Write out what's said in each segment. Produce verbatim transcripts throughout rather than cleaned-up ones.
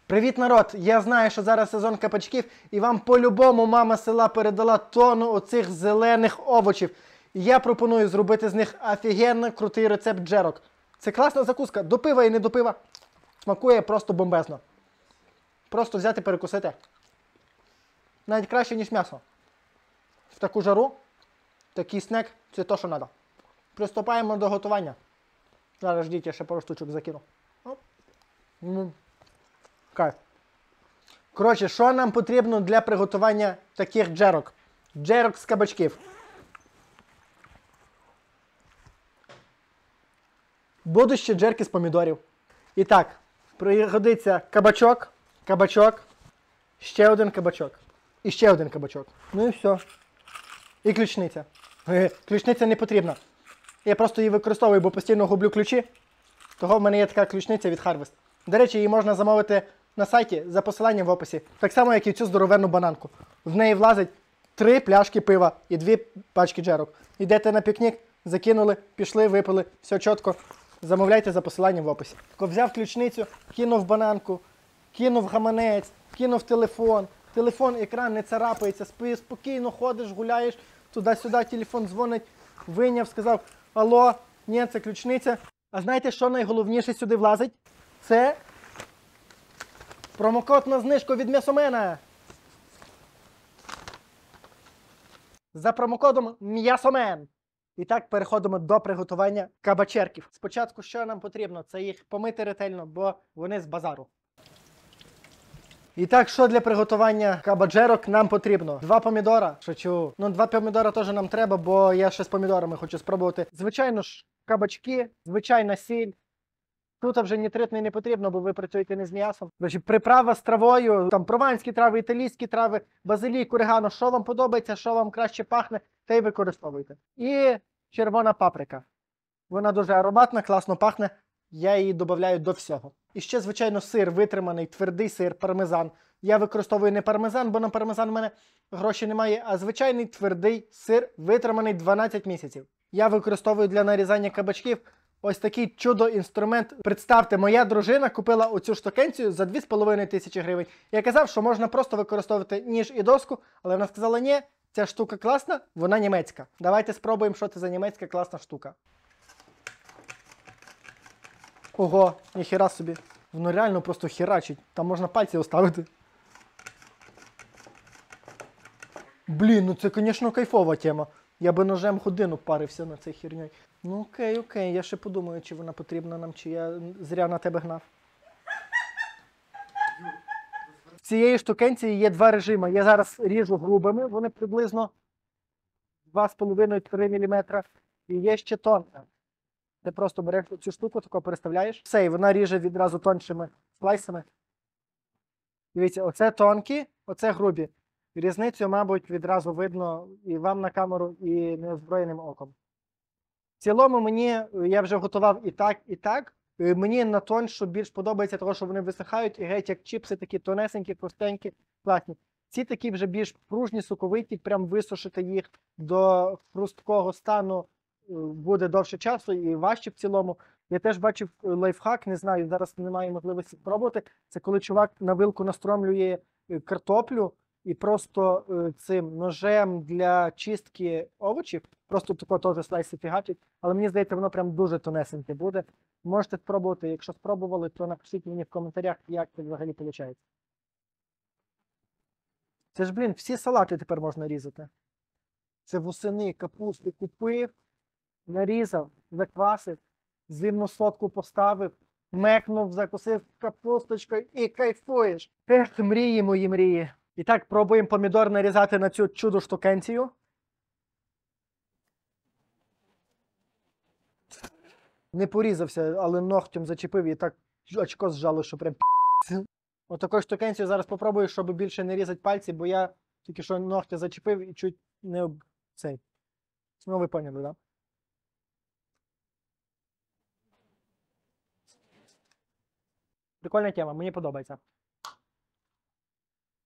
Привіт, народ! Я знаю, що зараз сезон кабачків, і вам по-любому мама села передала тонну оцих зелених овочів. І я пропоную зробити з них офігенно крутий рецепт джерок. Це класна закуска, до пива і не до пива. Смакує просто бомбезно. Просто взяти перекусити. Навіть краще, ніж м'ясо. В таку жару, такий снек – це то, що треба. Приступаємо до готування. Зараз ждіть, я ще пару штучок закину. Оп. Ну. Кайф. Коротше, що нам потрібно для приготування таких джерок? Джерок з кабачків. Будуть ще джерки з помідорів. І так, пригодиться кабачок, кабачок, ще один кабачок. І ще один кабачок. Ну і все. І ключниця. Е, ключниця не потрібна. Я просто її використовую, бо постійно гублю ключі. Того в мене є така ключниця від Harvest. До речі, її можна замовити на сайті за посиланням в описі. Так само, як і цю здоровенну бананку. В неї влазить три пляшки пива і дві пачки джерок. Йдете на пікнік, закинули, пішли, випили, все чітко. Замовляйте за посиланням в описі. Тако взяв ключницю, кинув бананку, кинув гаманець, кинув телефон. Телефон, екран не царапається, спокійно ходиш, гуляєш, туди-сюди, телефон дзвонить, вийняв, сказав: алло, ні, це ключниця. А знаєте, що найголовніше сюди влазить? Це промокод на знижку від М'ясомена. За промокодом М'ясомен. І так, переходимо до приготування кабачерків. Спочатку, що нам потрібно? Це їх помити ретельно, бо вони з базару. І так, що для приготування кабачерок нам потрібно? Два помідора. Шучу. Ну, два помідора теж нам треба, бо я ще з помідорами хочу спробувати. Звичайно ж, кабачки, звичайна сіль. Тут вже нітритний не потрібно, бо ви працюєте не з м'ясом. Приправа з травою, там прованські трави, італійські трави, базилік, орегано. Що вам подобається, що вам краще пахне, те й використовуйте. І червона паприка. Вона дуже ароматна, класно пахне. Я її додаю до всього. І ще, звичайно, сир витриманий, твердий сир, пармезан. Я використовую не пармезан, бо на пармезан в мене грошей немає, а звичайний твердий сир, витриманий дванадцять місяців. Я використовую для нарізання кабачків ось такий чудо-інструмент. Представте, моя дружина купила оцю штукенцію за дві з половиною тисячі гривень. Я казав, що можна просто використовувати ніж і доску, але вона сказала: ні, ця штука класна, вона німецька. Давайте спробуємо, що це за німецька класна штука. Ого, ніхіра собі. Воно реально просто херачить. Там можна пальці оставити. Блін, ну це, звісно, кайфова тема. Я би ножем годину парився на цій херню. Ну окей, окей, я ще подумаю, чи вона потрібна нам, чи я зря на тебе гнав. В цієї штукенції є два режими. Я зараз ріжу грубими, вони приблизно два з половиною - три міліметри. І є ще тонка. Ти просто береш цю штуку, тако переставляєш. Все, і вона ріже відразу тоншими слайсами. Дивіться, оце тонкі, оце грубі. Різницю, мабуть, відразу видно і вам на камеру, і неозброєним оком. В цілому мені, я вже готував і так, і так. Мені на тоншу більш подобається, тому що вони висихають, і геть як чіпси, такі тонесенькі, простенькі, класні. Ці такі вже більш пружні, соковиті, прям висушити їх до хрусткого стану буде довше часу і важче в цілому. Я теж бачив лайфхак, не знаю, зараз немає можливості спробувати. Це коли чувак на вилку настромлює картоплю і просто цим ножем для чистки овочів, просто тако теж слайси фігачить, але мені здається, воно прям дуже тонесеньке буде. Можете спробувати, якщо спробували, то напишіть мені в коментарях, як це взагалі виходить. Це ж, блін, всі салати тепер можна різати. Це восени капусти купив, нарізав, заквасив, зимну сотку поставив, мекнув, закусив капусточкою і кайфуєш. Ех, мрії мої мрії. І так, пробуємо помідор нарізати на цю чудо штукенцію. Не порізався, але ногтем зачепив і так очко зжало, що прям пі***ць. Отаку штукенцію зараз попробую, щоб більше не різати пальці, бо я тільки що ногтя зачепив і чуть не об цей. Ну, ви поняли, так? Да? Прикольна тема, мені подобається.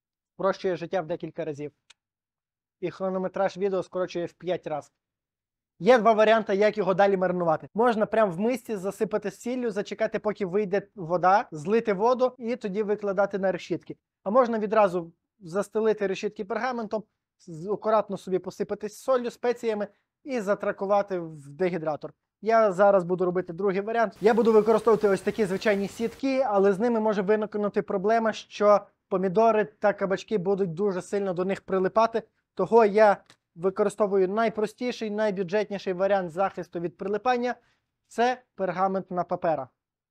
Спрощує життя в декілька разів. І хронометраж відео скорочує в п'ять разів. Є два варіанти, як його далі маринувати. Можна прямо в мисці засипати сіллю, зачекати, поки вийде вода, злити воду і тоді викладати на решітки. А можна відразу застелити решітки пергаментом, акуратно собі посипати солью, спеціями і затракувати в дегідратор. Я зараз буду робити другий варіант. Я буду використовувати ось такі звичайні сітки, але з ними може виникнути проблема, що помідори та кабачки будуть дуже сильно до них прилипати. Того я використовую найпростіший, найбюджетніший варіант захисту від прилипання – це пергаментна папера.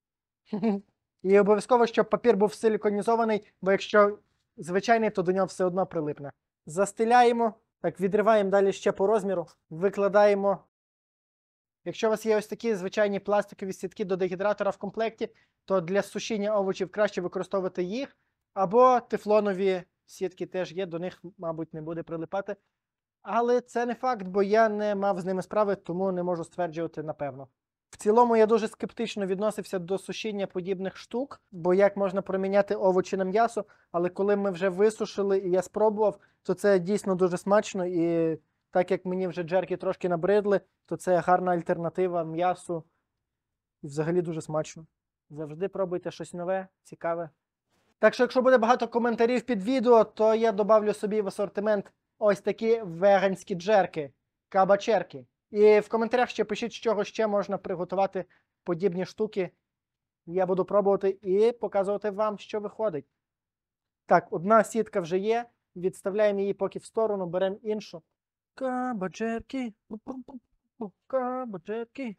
І обов'язково, щоб папір був силіконізований, бо якщо звичайний, то до нього все одно прилипне. Застеляємо, так, відриваємо далі ще по розміру, викладаємо. Якщо у вас є ось такі звичайні пластикові сітки до дегідратора в комплекті, то для сушіння овочів краще використовувати їх, або тефлонові сітки теж є, до них, мабуть, не буде прилипати. Але це не факт, бо я не мав з ними справи, тому не можу стверджувати напевно. В цілому я дуже скептично відносився до сушіння подібних штук, бо як можна проміняти овочі на м'ясо, але коли ми вже висушили і я спробував, то це дійсно дуже смачно, і так як мені вже джерки трошки набридли, то це гарна альтернатива м'ясу і взагалі дуже смачно. Завжди пробуйте щось нове, цікаве. Так що, якщо буде багато коментарів під відео, то я добавлю собі в асортимент ось такі веганські джерки, кабачерки. І в коментарях ще пишіть, з чого ще можна приготувати подібні штуки. Я буду пробувати і показувати вам, що виходить. Так, одна сітка вже є. Відставляємо її поки в сторону, беремо іншу. Кабачерки. Кабачерки.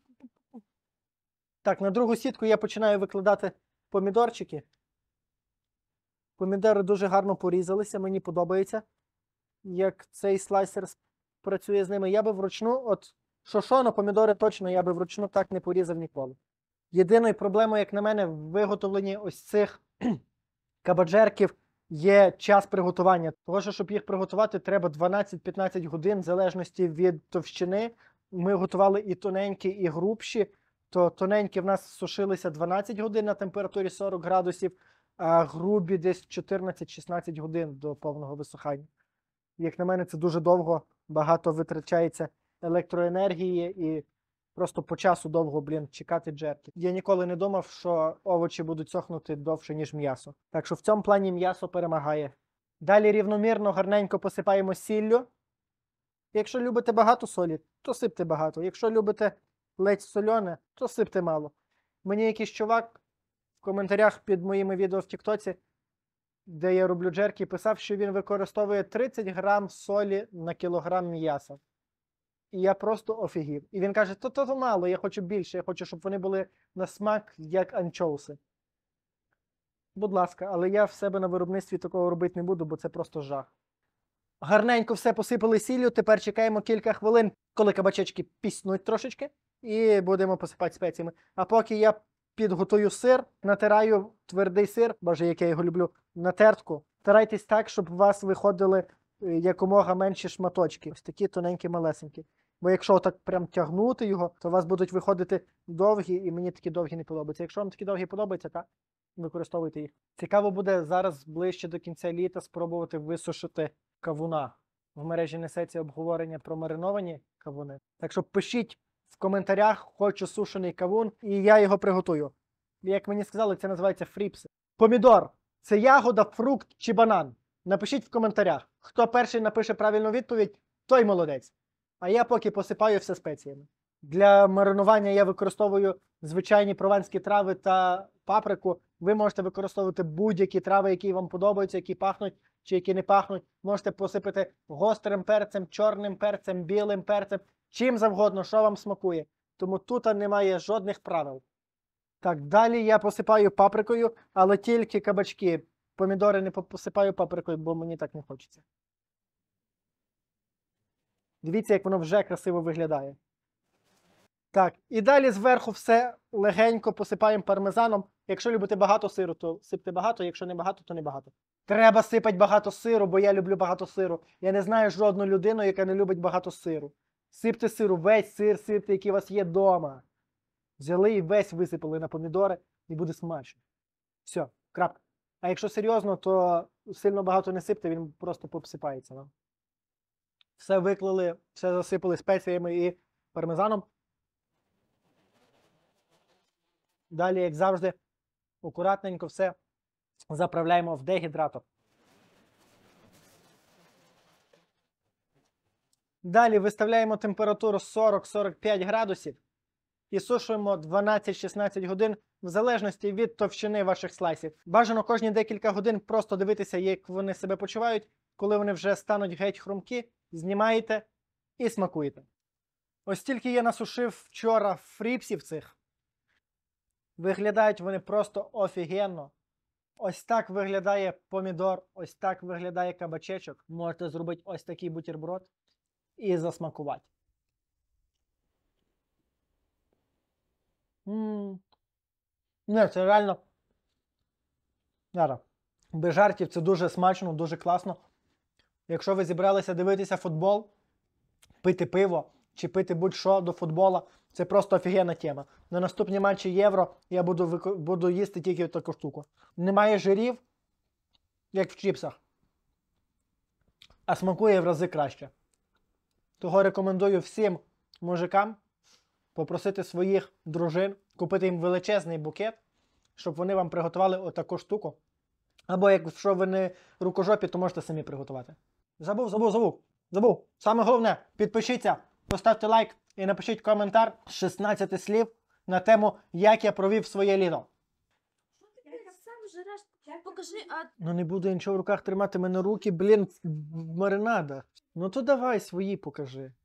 Так, на другу сітку я починаю викладати помідорчики. Помідори дуже гарно порізалися, мені подобається, як цей слайсер працює з ними. Я би вручну, от що-що, на помідори точно я би вручну так не порізав ніколи. Єдиною проблемою, як на мене, в виготовленні ось цих кабачерків є час приготування. Тому що, щоб їх приготувати, треба дванадцять-п'ятнадцять годин, в залежності від товщини. Ми готували і тоненькі, і грубші. То тоненькі в нас сушилися дванадцять годин на температурі сорок градусів, а грубі десь чотирнадцять-шістнадцять годин до повного висухання. Як на мене, це дуже довго, багато витрачається електроенергії і просто по часу довго, блін, чекати джерки. Я ніколи не думав, що овочі будуть сохнути довше, ніж м'ясо. Так що в цьому плані м'ясо перемагає. Далі рівномірно, гарненько посипаємо сіллю. Якщо любите багато солі, то сипте багато. Якщо любите ледь соляне, то сипте мало. Мені якийсь чувак в коментарях під моїми відео в Тіктоці, де я роблю джерки, писав, що він використовує тридцять грам солі на кілограм м'яса. І я просто офігів. І він каже, то то мало, я хочу більше, я хочу, щоб вони були на смак, як анчоуси. Будь ласка, але я в себе на виробництві такого робити не буду, бо це просто жах. Гарненько все посипали сіллю, тепер чекаємо кілька хвилин, коли кабачечки піснуть трошечки, і будемо посипати спеціями. А поки я підготую сир, натираю твердий сир, боже, як я його люблю, на тертку. Старайтесь так, щоб у вас виходили якомога менші шматочки. Ось такі тоненькі, малесенькі. Бо якщо так прям тягнути його, то у вас будуть виходити довгі, і мені такі довгі не подобаються. Якщо вам такі довгі подобаються, так, використовуйте їх. Цікаво буде зараз ближче до кінця літа спробувати висушити кавуна. В мережі несеться обговорення про мариновані кавуни. Так що пишіть в коментарях, хочу сушений кавун, і я його приготую. Як мені сказали, це називається фріпси. Помідор – це ягода, фрукт чи банан? Напишіть в коментарях. Хто перший напише правильну відповідь, той молодець. А я поки посипаю все спеціями. Для маринування я використовую звичайні прованські трави та паприку. Ви можете використовувати будь-які трави, які вам подобаються, які пахнуть чи які не пахнуть. Можете посипати гострим перцем, чорним перцем, білим перцем, чим завгодно, що вам смакує. Тому тут немає жодних правил. Так, далі я посипаю паприкою, але тільки кабачки. Помідори не посипаю паприкою, бо мені так не хочеться. Дивіться, як воно вже красиво виглядає. Так, і далі зверху все легенько посипаємо пармезаном. Якщо любите багато сиру, то сипте багато, якщо не багато, то не багато. Треба сипати багато сиру, бо я люблю багато сиру. Я не знаю жодну людину, яка не любить багато сиру. Сипте сиру, весь сир сипте, який у вас є вдома. Взяли і весь висипали на помідори, і буде смачно. Все, крапка. А якщо серйозно, то сильно багато не сипте, він просто попсипається вам. Все виклали, все засипали спеціями і пармезаном. Далі, як завжди, акуратненько все заправляємо в дегідратор. Далі виставляємо температуру сорок сорок п'ять градусів і сушуємо дванадцять шістнадцять годин в залежності від товщини ваших слайсів. Бажано кожні декілька годин просто дивитися, як вони себе почувають. Коли вони вже стануть геть хрумкі, знімаєте і смакуєте. Ось тільки я насушив вчора фріпсів цих. Виглядають вони просто офігенно. Ось так виглядає помідор, ось так виглядає кабачечок. Можете зробити ось такий бутерброд і засмакувати. Ммм. Не, це реально. Зараз. Без жартів, це дуже смачно, дуже класно. Якщо ви зібралися дивитися футбол, пити пиво чи пити будь-що до футбола, це просто офігенна тема. На наступні матчі Євро я буду, вико... буду їсти тільки таку штуку. Немає жирів, як в чіпсах, а смакує в рази краще. Того рекомендую всім мужикам попросити своїх дружин купити їм величезний букет, щоб вони вам приготували отаку штуку. Або якщо ви не рукожопі, то можете самі приготувати. Забув, забув, забув, забув. Саме головне, підпишіться, поставте лайк і напишіть коментар з шістнадцяти слів на тему, як я провів своє літо. Ти сам жреш. Покажи, а Ну не буду я нічого в руках тримати, мене руки, блін, в маринадах. Ну то давай свої покажи.